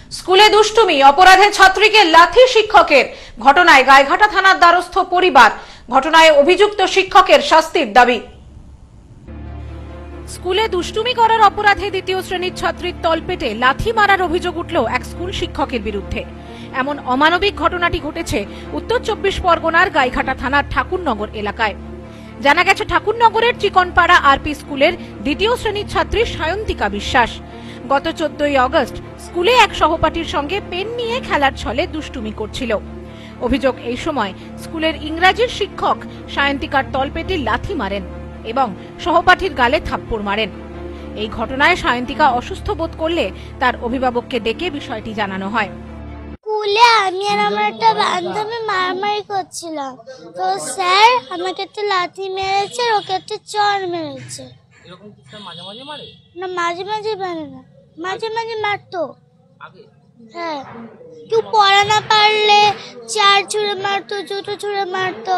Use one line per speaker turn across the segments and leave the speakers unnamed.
স্কুলে দুষ্টুমি অপরাধে ছাত্রীকে লাথি শিক্ষকের ঘটনায় গাইঘাটা থানার দ্বারস্থ পরিবার। ঘটনায় অভিযুক্ত শিক্ষকের শাস্তির দাবি। স্কুলে দুষ্টুমি করার অপরাধে দ্বিতীয় শ্রেণীর ছাত্রীর তলপেটে লাথি মারার অভিযোগ উঠল এক স্কুল শিক্ষকের বিরুদ্ধে। এমন অমানবিক ঘটনাটি ঘটেছে উত্তর 24 পরগনার গাইঘাটা থানার ঠাকুরনগর এলাকায়। জানা গেছে, ঠাকুরনগরের চিকনপাড়া আরপি স্কুলের দ্বিতীয় শ্রেণীর ছাত্রী সায়ন্তিকা বিশ্বাস গত 14ই আগস্ট স্কুলে এক সহপাঠীর সঙ্গে পেন নিয়ে খেলার ছলে দুষ্টুমি করছিল। অভিযোগ, এই সময় স্কুলের ইংরাজির শিক্ষক সায়ন্তিকার তলপেটে লাথি মারেন এবং সহপাঠীর গালে থাপ্পড় মারেন। এই ঘটনায় সায়ন্তিকা অসুস্থ বোধ করলে তার অভিভাবককে ডেকে বিষয়টি জানানো হয়।
স্কুলে আমি আর আমার একটা বান্ধবী মারামারি করছিলাম, তো স্যার আমাকে একটা লাথি মেরেছে, ওকে একটা চড় মেরেছে।
এরকম কি স্যার মাঝে মাঝে মারে?
না, মাঝে মাঝে মারে না, মাঝে মাঝে মারতো। হ্যাঁ, কেউ পড়া না পারলে চার ছুঁড়ে মারতো, জুতো ছুঁড়ে মারতো,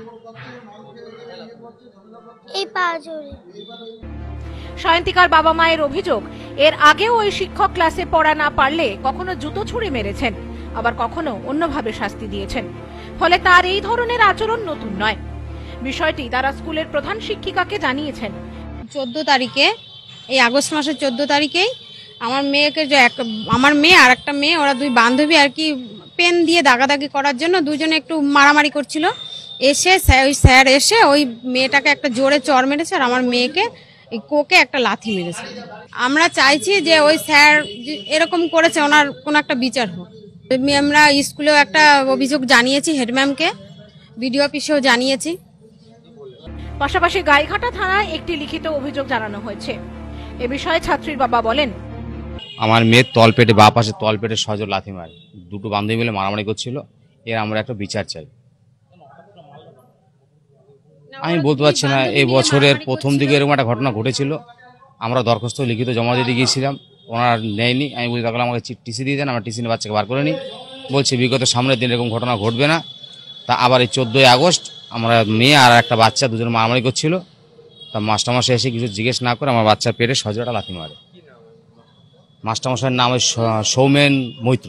এই পা জোরে।
সায়ন্তিকার বাবা মায়ের অভিযোগ, এর আগেও ওই শিক্ষক ক্লাসে পড়া না পারলে কখনো জুতো ছুঁড়ে মেরেছেন, আবার কখনো অন্যভাবে শাস্তি দিয়েছেন। ফলে তার এই ধরনের আচরণ নতুন নয়। বিষয়টি তারা স্কুলের প্রধান শিক্ষিকাকে জানিয়েছেন।
14 তারিখে, এই আগস্ট মাসের 14 তারিখেই আমার মেয়েকে, আমার মেয়ে আর একটা মেয়ে, ওরা দুই বান্ধবী আর কি পেন দিয়ে দাগাদাগি করার জন্য দুজনে একটু মারামারি করছিল। এসে ওই স্যার এসে ওই মেয়েটাকে একটা জোরে চড় মেরেছে আর আমার মেয়েকে কোকে একটা লাথি মেরেছে। আমরা চাইছি যে ওই স্যার এরকম করেছে, ওনার কোন একটা বিচার হোক। আমরা স্কুলেও একটা অভিযোগ জানিয়েছি, হেডম্যামকে, বিডিও অফিসেও জানিয়েছি।
পাশাপাশি গাইঘাটা থানায় একটি লিখিত অভিযোগ জানানো হয়েছে। এ বিষয়ে ছাত্রীর বাবা বলেন,
আমার মেয়ের তলপেটে, বা পাশে তলপেটে সজোর লাথি মারে, দুটো বান্ধবী মিলে মারামারি করছিল। এর আমরা একটা বিচার চাই। আমি বলতে পারছি না, এই বছরের প্রথম দিকে এরকম একটা ঘটনা ঘটেছিল। আমরা দরখাস্ত লিখিত জমা দিতে গিয়েছিলাম, ওনারা নেয়নি। আমি বলতে থাকলাম আমাকে টিসি দিয়ে দেন, আমরা টিসি নিয়ে বাচ্চাকে বার করে নিই। বলছে বিগত সামনের দিন এরকম ঘটনা ঘটবে না। তা আবার এই 14ই আগস্ট আমরা মেয়ে আর একটা বাচ্চা দুজনে মারামারি করছিল। তা মাস্টারমশাই এসে কিছু জিজ্ঞেস না করে আমার বাচ্চার পেটে সজোরটা লাথি মারে। মাস্টারমশাইয়ের নাম সৌমেন মৈত্র।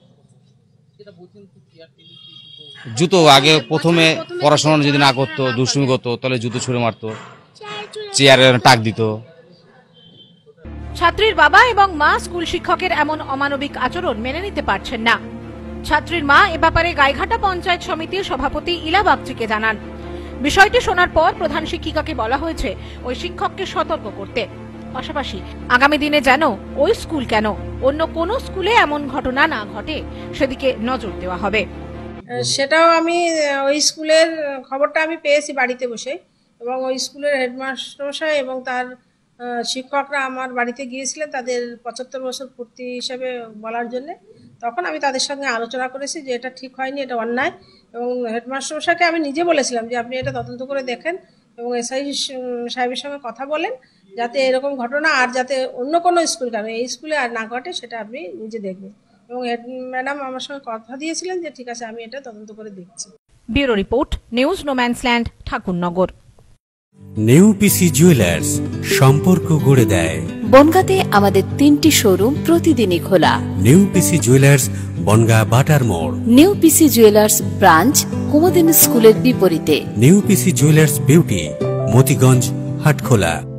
জুতো আগে প্রথমে পড়াশোনা যদি না করতো, দুষ্টুমি করতো, তাহলে জুতো ছুঁড়ে মারতো, চেয়ারে টাক দিত।
ছাত্রীর বাবা এবং মা স্কুল শিক্ষকের এমন অমানবিক আচরণ মেনে নিতে পারছেন না। ছাত্রীর মা এ ব্যাপারে গাইঘাটা পঞ্চায়েত সমিতির সভাপতি ইলা বাগচিকে জানান। বিষয়টি শোনার পর প্রধান শিক্ষিকাকে বলা হয়েছে ওই শিক্ষককে সতর্ক করতে। পাশাপাশি আগামী দিনে যেন ওই স্কুল কেন, অন্য কোনো স্কুলে এমন ঘটনা না ঘটে সেদিকে নজর দেওয়া হবে।
সেটাও আমি ওই স্কুলের খবরটা আমি পেয়েছি বাড়িতে বসে, এবং ওই স্কুলের হেডমাস্টার এবং তার শিক্ষকরা আমার বাড়িতে গিয়েছিলেন তাদের 75 বছর পূর্তি হিসেবে বলার জন্যে। তখন আমি তাদের সঙ্গে আলোচনা করেছি যে এটা ঠিক হয়নি, এটা অন্যায়। এবং হেডমাস্টার মশাইকে আমি নিজে বলেছিলাম যে আপনি এটা তদন্ত করে দেখেন এবং এসআই সাহেবের সঙ্গে কথা বলেন, যাতে এরকম ঘটনা আর যাতে অন্য কোনো স্কুল কেন এই স্কুলে আর না ঘটে, সেটা আপনি নিজে দেখবেন। এবং হেড ম্যাডাম আমার সঙ্গে কথা দিয়েছিলেন যে ঠিক আছে, আমি এটা তদন্ত করে দেখছি।
Bureau report, news no man's land, Thakurnagar.
নেউপিসি জুয়েলার্স, সম্পর্ক গড়ে দেয়।
বনগাঁতে আমাদের 3টি শোরুম প্রতিদিনই খোলা।
নেউপিসি জুয়েলার্স, বনগাঁ বাটার মোড়।
নেউপিসি জুয়েলার্স ব্রাঞ্চ, কুমুদিনী স্কুলের বিপরীতে।
নেউপিসি জুয়েলার্স বিউটি, মতিগঞ্জ, হাটখোলা।